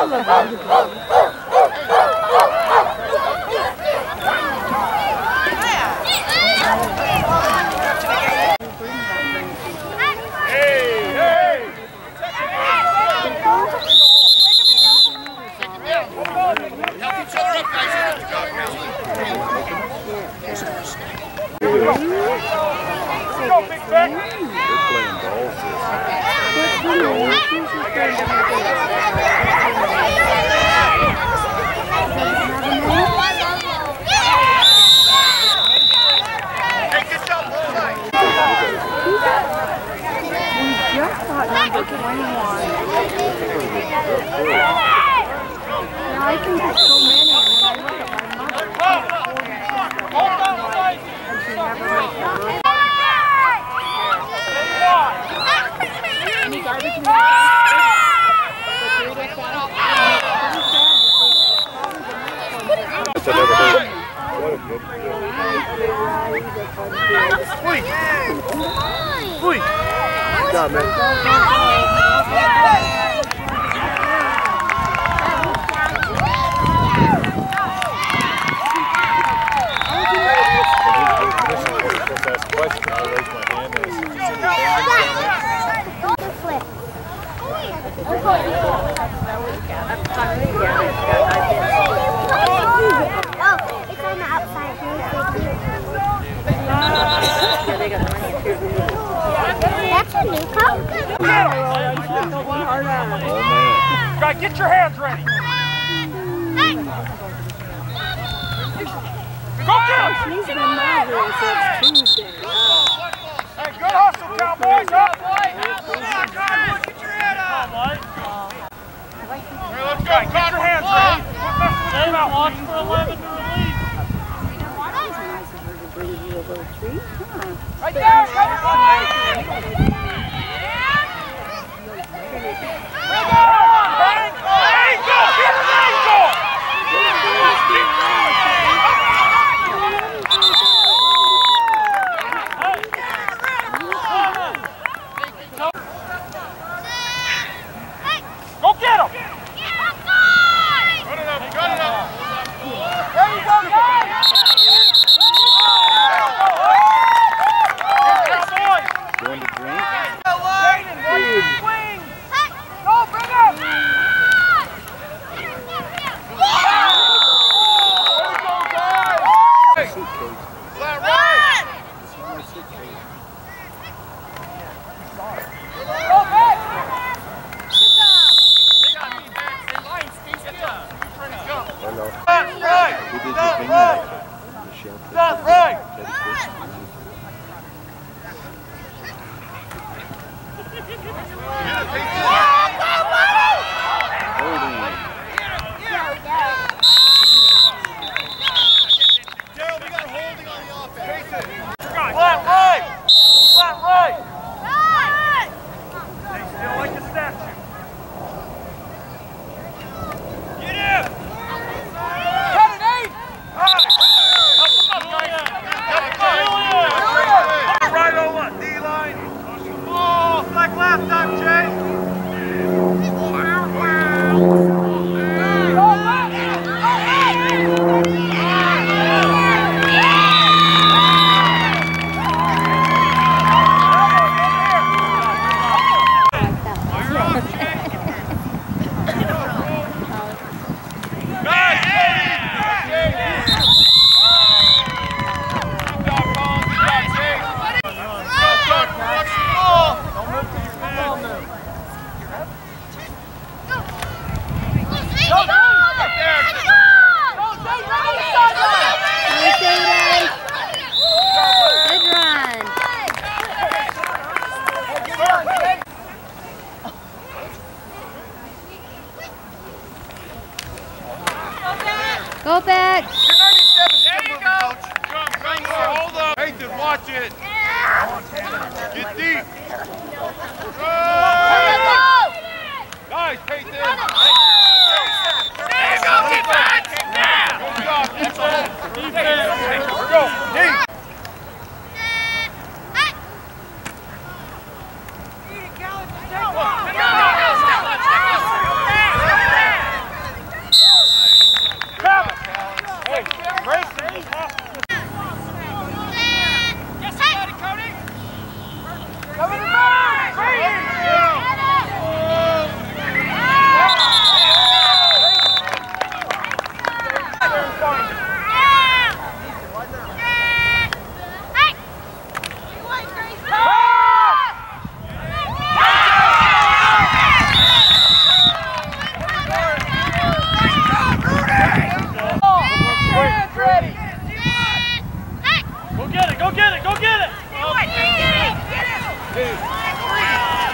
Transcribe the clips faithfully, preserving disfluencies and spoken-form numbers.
all of them. I can get so many, and then I look at my mother. And she never makes it. Any garbage in the Sweet! Good job, man. Guy, get your hands ready. Go get him! She's been mad here since Tuesday. Hey, good hustle, Cowboys. Up, White. Get your head up. Hey, let's go. Get your hands ready. They watch for eleven to release. Right there, cover boys! Go get him! Cut it up, cut it up! There you go, guys! Going to drink? Swing! Go, bring it! Flat right! Go back! Flat right! Flat right! Flat right! Flat right! Flat right! Stay still like a statue. Get him! Cut it, eight! Right! Help him up, guys! Help him up! Right over, D-line. Oh, flag left time, Chase! Go back! Go back. There you go. Hold up. Nathan, watch it. Get deep. Nice, Peyton. There you go. Get back. Good job. Defense. Go. Deep.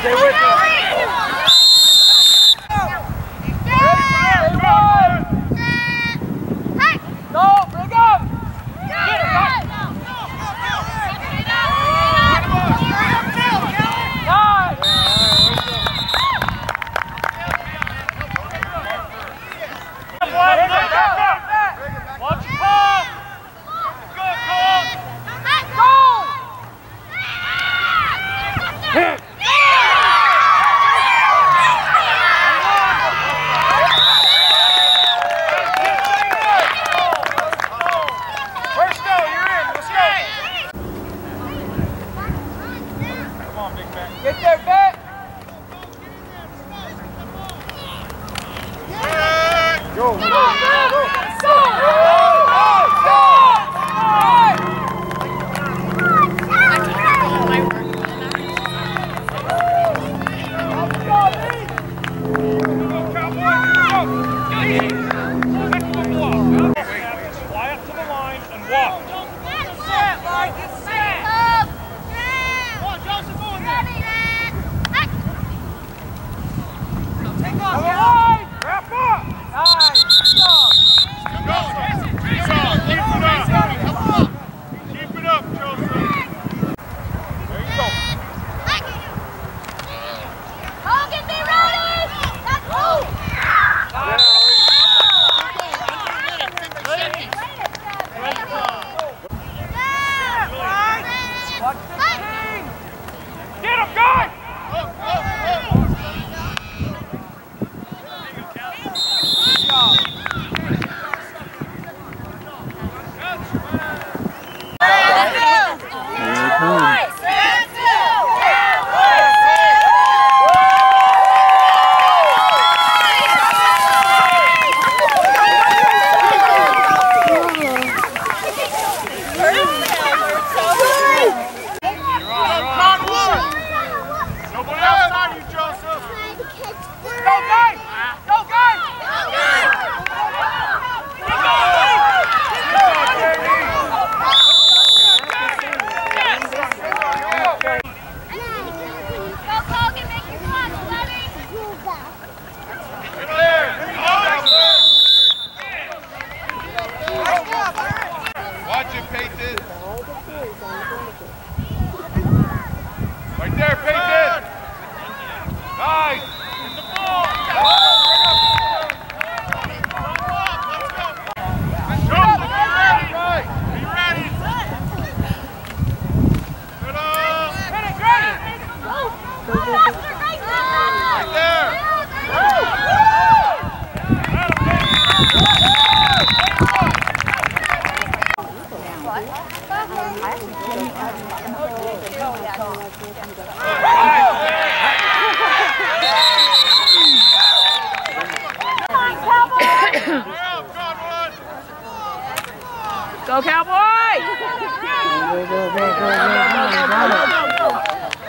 Stay with me. Go, bring up! Get it, guys! Watch your ball! Good, Cole! Go! Hit! First go, you're in. Let's go. Come on, big man. Get there, Bet. Go, go, go, go. Fly up to the line and walk. Wrap up! Nice! Keep it up, Joseph. There you go. Hogan, be ready! Let's go! Get him, guys! Watch it, Peyton. Right there, Peyton. Nice. Get the ball. Let's go. Right. Are you ready? Get up. Hit it, great! Right there. Go Cowboys! Go, go, go, go, go, go, go.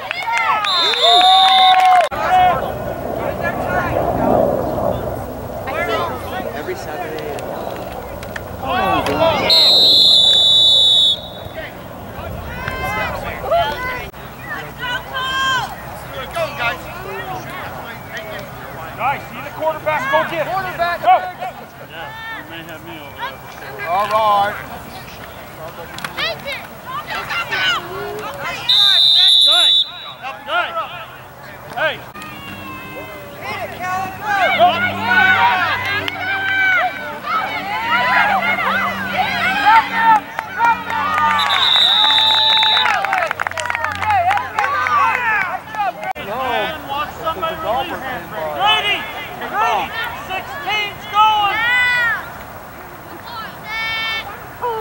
Every Saturday. Nice, see the quarterback, go get it. Quarterback, go! Yeah, you may have me over there. All right. Good! Good! Hey! Man, watch somebody release him. Grady! Grady! sixteen's going!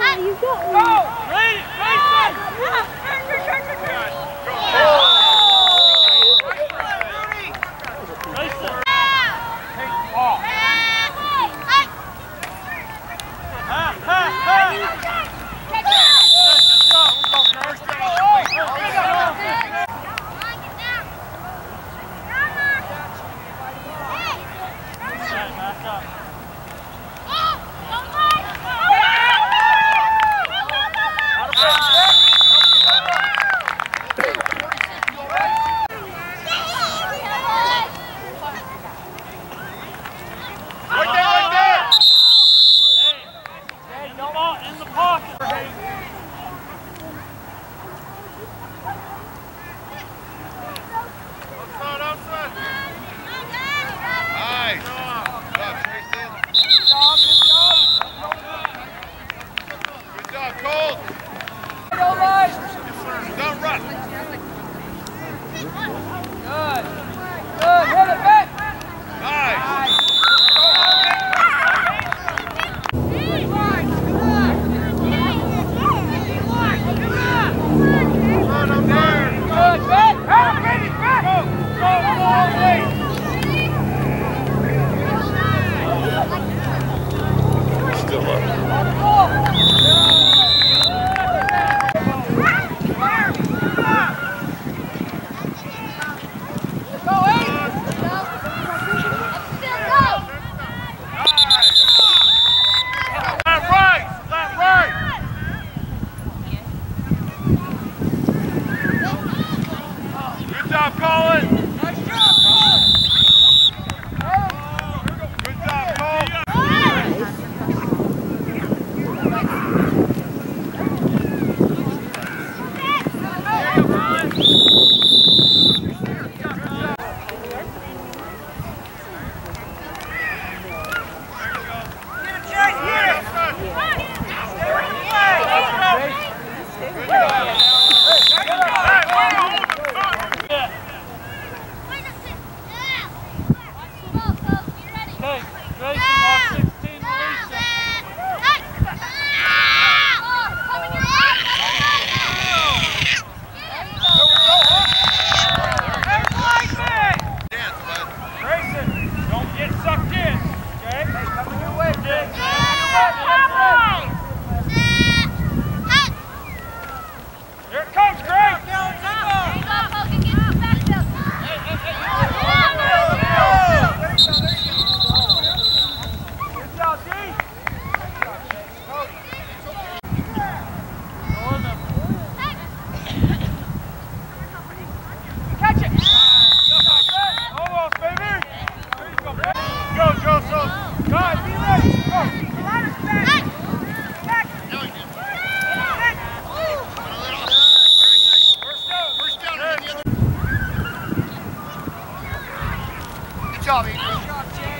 job, Adrian. Good job, Jay.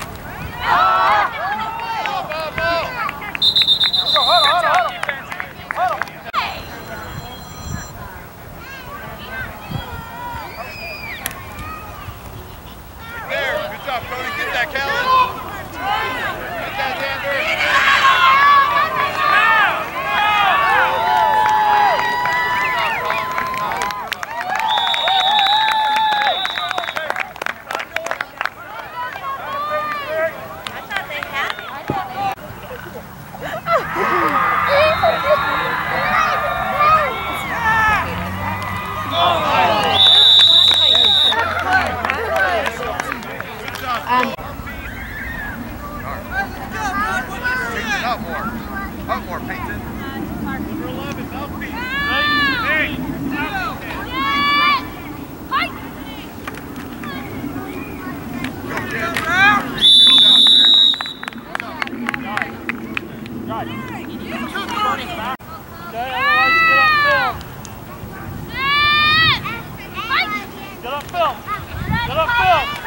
Ball, ball, ball. Go, huddle, huddle, huddle. Huddle. Right there. Good job, Cody. Get that, Kellen. Get that, Xander. Up more. Up more, Peyton. Number eleven, Mouthpiece. Hey. Go, Jen. Good job, Jeremy. Guys. Okay, otherwise get up film. Get up film. Get up film.